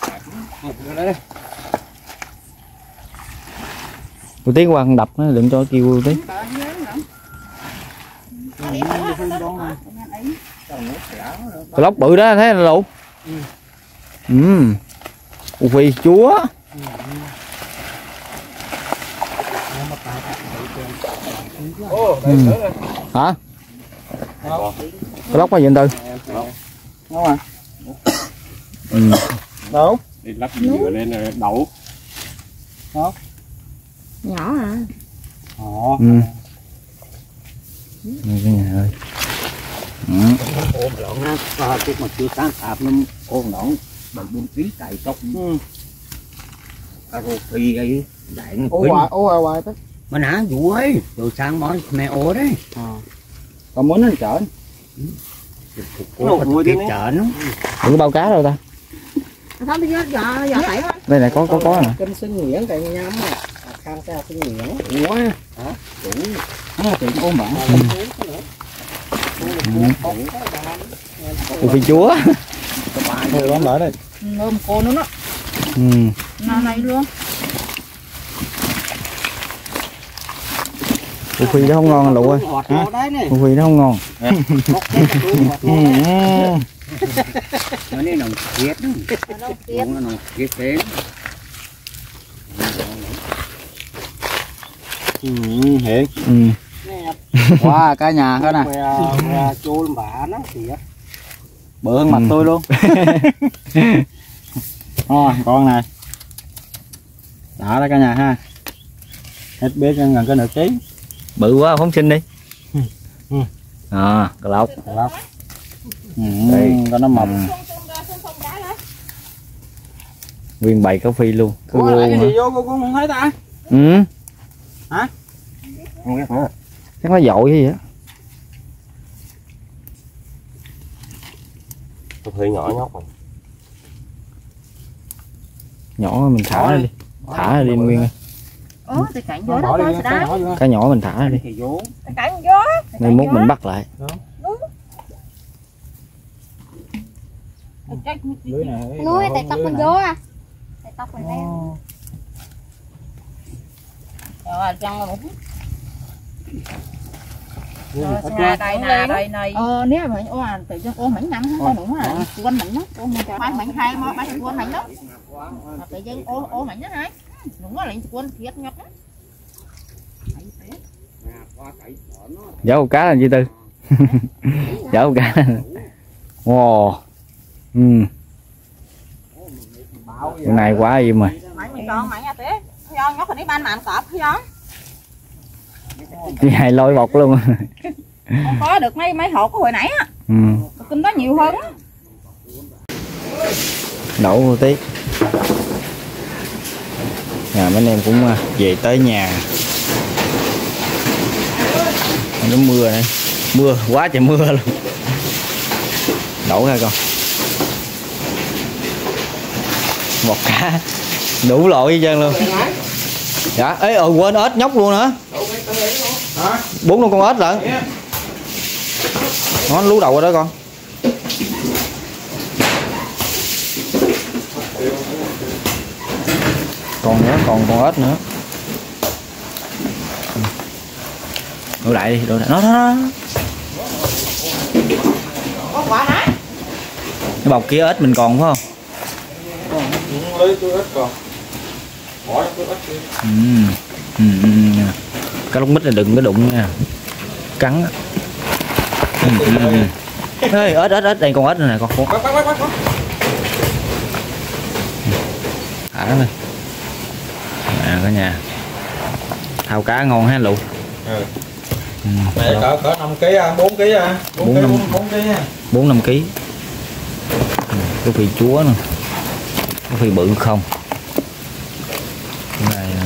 Cô Tiến qua con đập nó đừng cho kêu tí. Cái lóc bự đó thấy là lụ. Phi chúa. Hả? Cái lóc bao nhiêu tư? Ngon à? Đâu? Đi lắp dừa lên đậu. Nhỏ à. Này cái nhà ơi. Ôm lộn á, cái mà chưa sáng tạp nó ôm lộn 4 kg cày tóc. Cà rô phi ấy, đại nó quýnh. Ô hoài tới. Mà nã vụ ấy, rồi sang món mẹ ổ đấy. Còn muốn nó chợ. Nó tiếp chợ nó. Đừng có bao cá đâu ta. Không thì giờ tẩy á. Đây này có nè. Kênh sinh Nguyễn cày nhắm à. Khang sao sinh Nguyễn. Ủa. Hả? Chủ. Nó tiệm ôm bạn. Phi chúa. Thôi bấm lại đây. Ôm cô nữa đó. Nào này luôn. Phi nó không ngon lụ ơi. Phi nó không ngon. Nó này nồng kiết. Nó nồng kiết thế. Hiện. Wow, cả nhà hết nè. Chôn bả nó kìa. Bự hơn mặt tôi luôn. Con này. Đã đó cả nhà ha. Hết biết gần cái nửa ký. Bự quá phóng sinh đi. Cà lóc. Đây, có nó mầm. Nguyên bầy cá phi luôn. Ủa lại cái gì vô cô không thấy ta? Hả? Chắc nó dội cái gì á. Tôi thấy nhỏ nhóc rồi. Nhỏ mình thả ra đi. Thả ra đi Nguyên ơi. Thì cạnh vô đó coi đó. Cái nhỏ mình thả ra đi. Cạnh vô. Mai mốt mình bắt lại. Nuôi tại tóc mình vô à. Tại tóc mình đây. Rồi trong rồi. Đây này. Nếu mà tự cho cô mảnh nặng không đúng à. Quên mảnh đó. Cô mảnh hai mà quên mảnh đó. Tự nhiên ô mảnh đó hai. Đúng rồi, lại quên thiệt nhóc đó. Giấu cá là gì Tư? Giấu cá. Wow. Cái này quá im rồi. Nhóc phải đi ban màn cọp thấy không? Chị hai lôi bọc luôn. Không có được mấy hột của hồi nãy á. Kinh đó nhiều hơn á. Đổ một tí. Mấy anh em cũng về tới nhà. Nó mưa này. Mưa quá trời mưa luôn. Đổ ra con. Một cá đủ loại hết trơn luôn. Dạ, ê quên ếch nhóc luôn nữa. 4 con ếch lận. Nó lú đầu rồi đó con. Còn nữa, còn con ếch nữa. Đổ lại đi, đổ lại. Nó. Cái bọc kia ếch mình còn phải không? Lấy cái ếch còn. Bỏ cái ếch kia. Cái lóc mít là đừng có đụng nha. Cắn á. Ê, ếch đây, con ếch này nè con. Thả nó lên. Cả nhà. Thao cá ngon ha Lụ. Này cỡ 5 kg à, 4 kg à. 4 kg nha. 4-5 kg. Cái phi chúa nè. Cái phi bự không. Cái này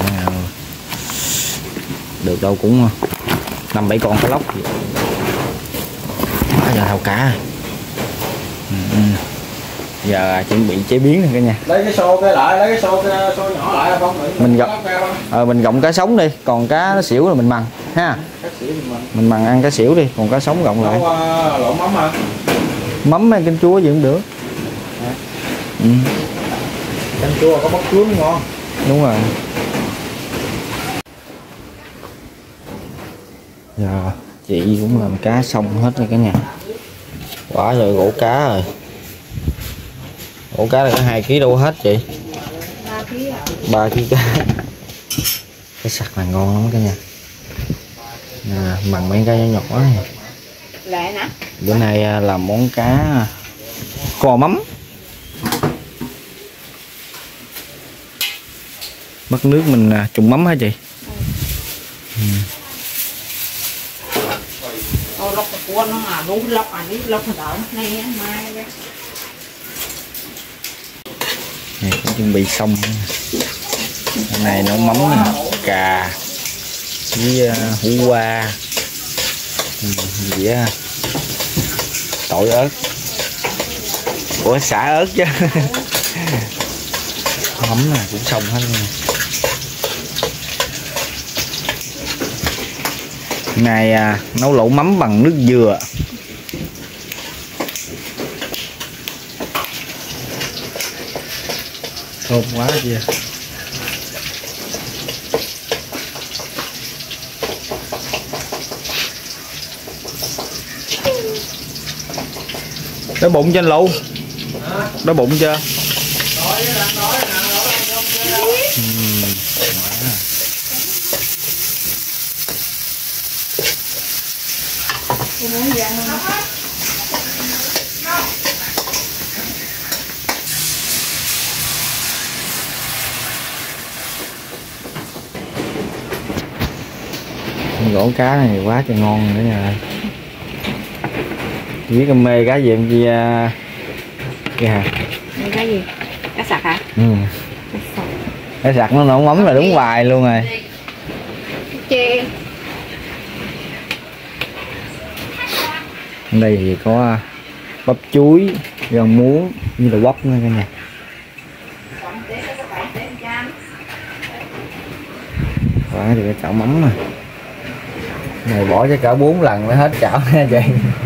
được đâu cũng 5-7 con cá lóc. Quá giờ thao cá. Giờ chuẩn bị chế biến rồi cả nhà. Lấy cái xô cái lại, lấy cái xô nhỏ lại không? Mình gọng cá sống đi, còn cá xỉu là mình mần ha. Mình mần ăn cá xỉu đi, còn cá sống gọng lại. Lộn mắm hả? Mắm hay canh chua gì cũng được. Canh chua có bắp chuối ngon. Đúng rồi. Giờ chị cũng làm cá xong hết rồi cả nhà. Quả rồi gỗ cá rồi. Gỗ cá là có 2 kg đâu hết chị. 3 kg cá. Cái sặc này ngon lắm cả nhà. Mần mấy cái nhỏ nhỏ này. Bữa nay làm món cá kho mắm. Bắt nước mình trụng mắm hả chị? Lọc của nó mà rú lọc ảnh lọc đỡ này mai đây. Này cũng chuẩn bị xong. Cái này nấu mắm nè, cà với hủ qua, gì á, tỏi ớt. Ủa xả ớt chứ. Mắm nè cũng xong hết luôn. Này nấu lẩu mắm bằng nước dừa. Thơm quá kìa. Đói bụng trên lụ. Đói bụng chưa? Gỗ cá này quá trời ngon nữa nha. Biết em mê cá gì em chi hả? Cái gì? Cá sặc hả? Cá sặc nó nấu mắm là đúng bài luôn rồi. Chê. Ở đây thì có bắp chuối, rau muống như là quất nữa cả nhà. Quá thì cái chảo mắm mà. Này bỏ cho cả 4 lần mới hết chảo nha chị.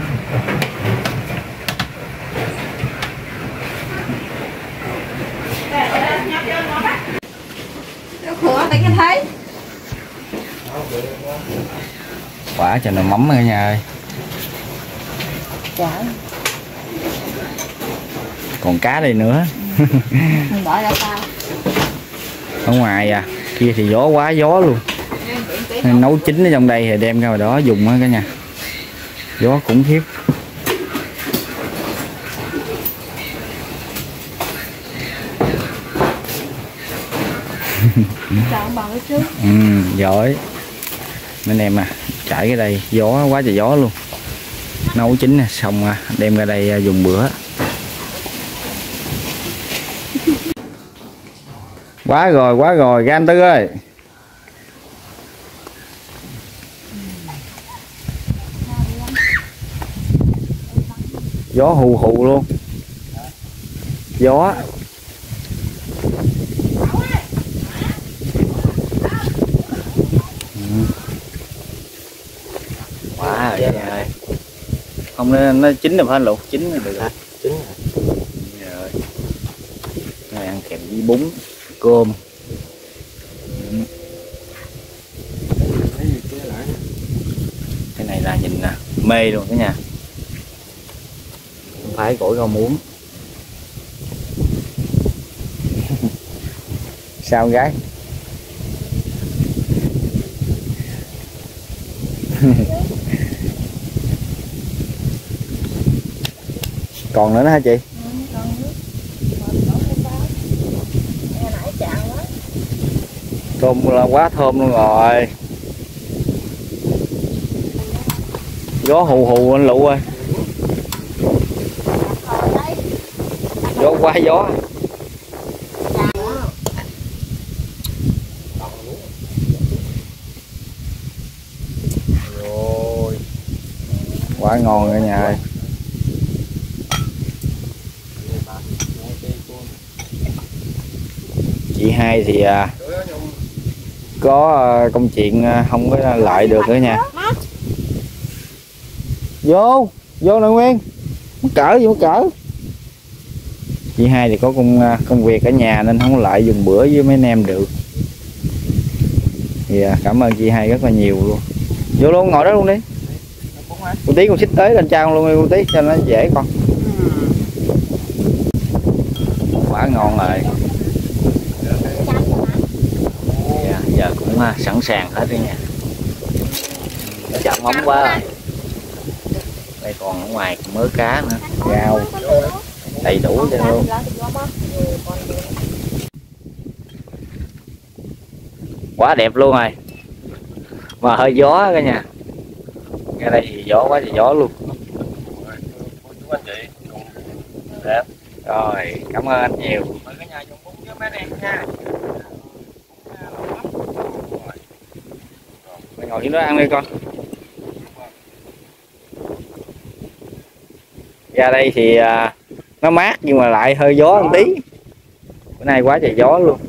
Quả cho nó mắm cả nhà ơi. Còn cá đây nữa. Ở ngoài kia thì gió quá gió luôn. Nên nấu chín ở trong đây thì đem ra ngoài đó dùng á cả nhà. Gió khủng khiếp. Giỏi. Nên em chạy cái đây gió quá trời gió luôn. Nấu chín nè, xong đem ra đây dùng bữa. Quá rồi ra anh Tư ơi. Gió hù hù luôn. Gió. Quá rồi nha ơi. Không nó chín rồi phải luộc, chín rồi được hả? Chín rồi. Này ăn kèm với bún, cơm. Cái này là nhìn mê luôn cả nhà. Không phải gỏi rau muống. Sao gái? Còn nữa đó hả chị? Tôm là quá thơm luôn rồi. Gió hù hù anh Lụ ơi. Gió quá gió. Rồi. Quá ngon cả nhà ơi. Chị hai thì có công chuyện không có lại được nữa nha. Vô nè Nguyên, mắc cỡ gì mắc cỡ. Chị hai thì có công việc ở nhà nên không có lại dùng bữa với mấy anh em được. Thì cảm ơn chị hai rất là nhiều luôn. Vô luôn, ngồi đó luôn đi. Cô Tí con xích tới lên trao luôn đi cô Tí cho nó dễ con. Quá ngon rồi. Giờ cũng sẵn sàng hết rồi nha. Chậm ấm quá rồi. Đây còn ở ngoài mớ cá nữa, rau đầy đủ cho luôn. Quá đẹp luôn rồi. Mà hơi gió cả nhà. Ngay đây thì gió quá thì gió luôn. Rồi, cảm ơn anh nhiều. Mày ngồi dưới đó ăn đi con. Ra đây thì nó mát nhưng mà lại hơi gió một tí. Bữa nay quá trời gió luôn.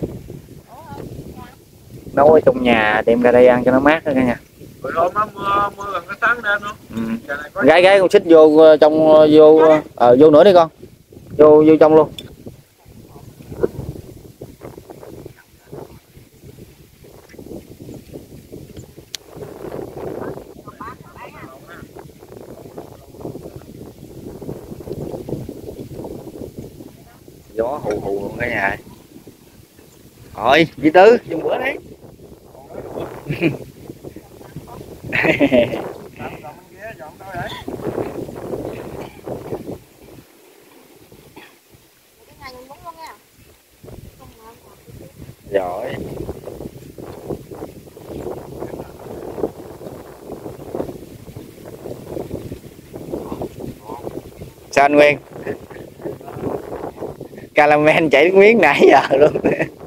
Nấu ở trong nhà đem ra đây ăn cho nó mát thôi cả nhà. Mưa gần cái sáng lên luôn. Gái con xích vô trong vô nữa đi con. Vô trong luôn. Gió hù hù luôn cả nhà. Rồi, chị Tư, dùng bữa đi. Giỏi. Sao anh Nguyên? Caramel chảy nước miếng nãy giờ luôn.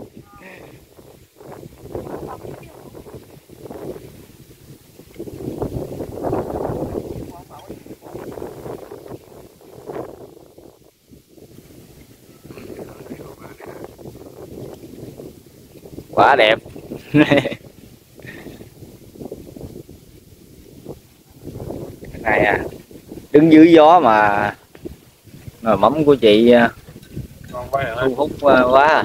Quá đẹp. Cái này đứng dưới gió mà nồi mắm của chị thu hút quá.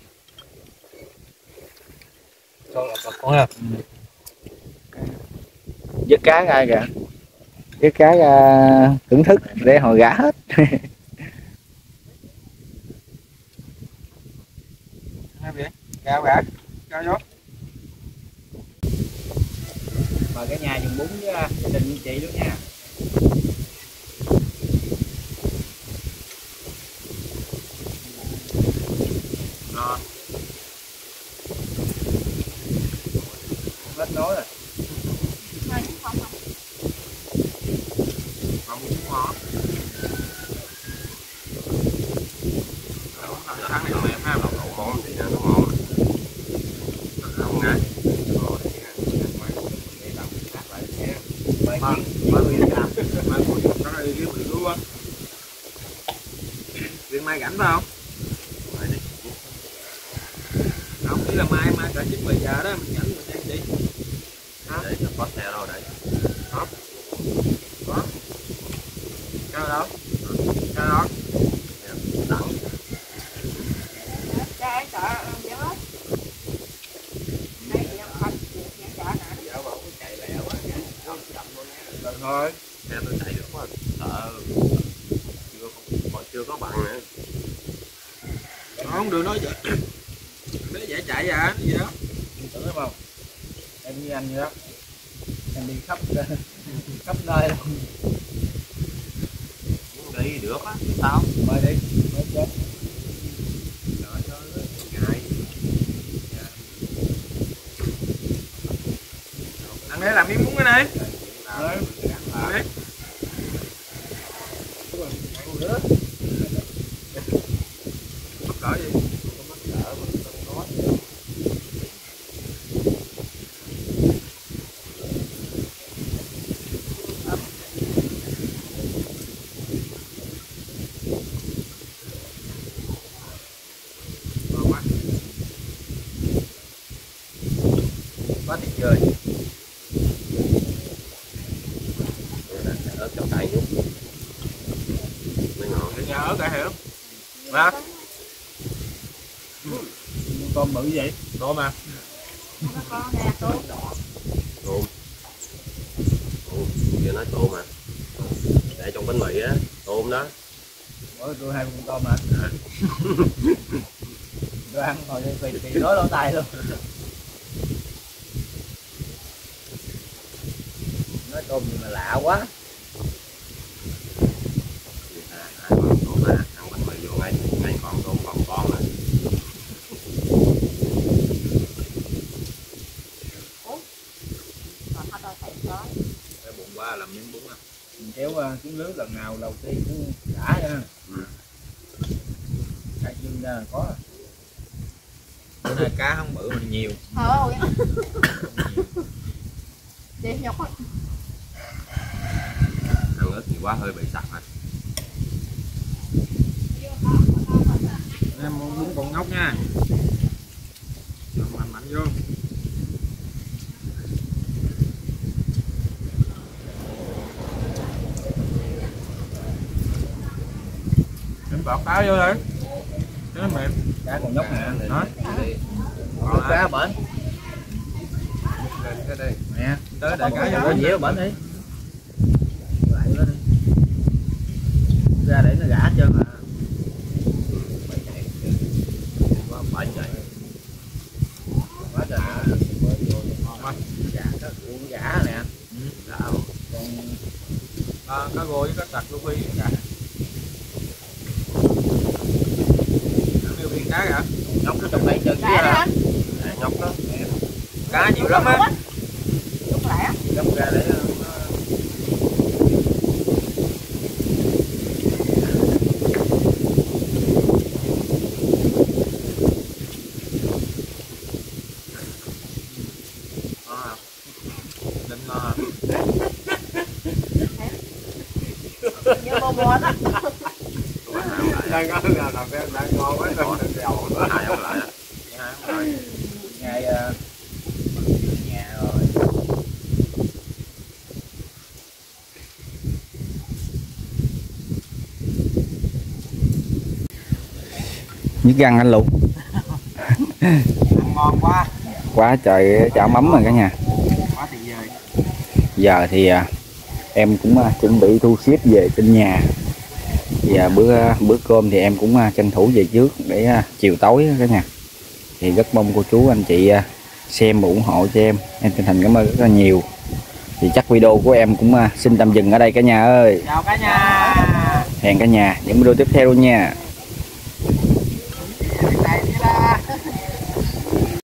Vớt cá ra kìa, vớt cá ra thưởng thức để hồi gã hết. Cao gã, cao vô. Mời cả nhà dùng bún với gia đình như chị luôn nha. Rồi. Hết nói rồi. Còn bún ngon. Tháng này mềm ha, đậu ngon thì nó ngon. Không ngại. Riêng mai rảnh phải không? Không, chỉ là mai cả 9-10 giờ đó mình rảnh mình xem đi. Để cho có xe rồi đấy. Có. Có. Cao đâu? Cao đâu? Đẳng. Thôi, xe tôi chạy được quá. Sợ chưa có bằng nữa. Không được nói vậy. Để dễ chạy ra cái gì đó. Em tưởng thấy không? Em với anh vậy đó. Em đi khắp nơi luôn. Đi được á, sao? Mời đi, mời chết. Ăn để làm miếng bún cái này. Mất cỡ gì? quá tuyệt vời. Ớt cho cay chút. Mới ngon. Nhà ớt cay hiểu. Má. Tôm bự vậy? Tôm mà. Con nè, tôm. Tôm. Giờ nói tôm mà. Để trong bánh mì á, tôm đó. Ôi tôi hai con tôm mà. Tôi ăn hồi thì nói lỗ tai luôn. Nói tôm gì mà lạ quá. Tôm mà, ăn bánh mì vô ngay con tôm còn con rồi. Còn hết rồi thầy có. Cái bụng qua làm miếng bún à. Mình kéo trứng lưới lần nào đầu tiên cũng đã nha. Cá chim ra là có. Bữa nay cá không bự mình nhiều. Thôi. Chị nhọc á. Ăn ớt nhiều quá hơi bị sặc rồi. Em muốn bún con ngốc nha. Cho mạnh vô. Em bọt cá vô đi. Cho nó mềm. Cá còn nhóc nè. Đó. Còn cá bển. Lên cái đây. Nè, tới đại cá vô dĩa bển đi. Lại nó đi. Ra để nó gã cho mà. Bánh vậy. Quá trời. Gã cá cuộn gã nè. Đã Còn cá gô với cá tặc luôn đi cả. Nhiều viên cá kìa. nhóc nó trong đây chơi chứ hả? Nhóc đó. Cá nhiều lắm á. Đúng lẽ. Đâm ra để Như bò bò đó. đang ngon quá rồi dầu Có hai ông lại. ngày nhà rồi. Nhức răng anh Lục. Ngon quá. Quá trời chảo mắm rồi cả nhà. Quá tuyệt vời. Giờ thì em cũng chuẩn bị thu xếp về trên nhà. Và bữa cơm thì em cũng tranh thủ về trước để chiều tối cả nhà. Thì rất mong cô chú anh chị xem và ủng hộ cho em chân thành cảm ơn rất là nhiều. Thì chắc video của em cũng xin tạm dừng ở đây cả nhà ơi. Chào cả nhà. Hẹn cả nhà những video tiếp theo luôn nha. Này đi ra.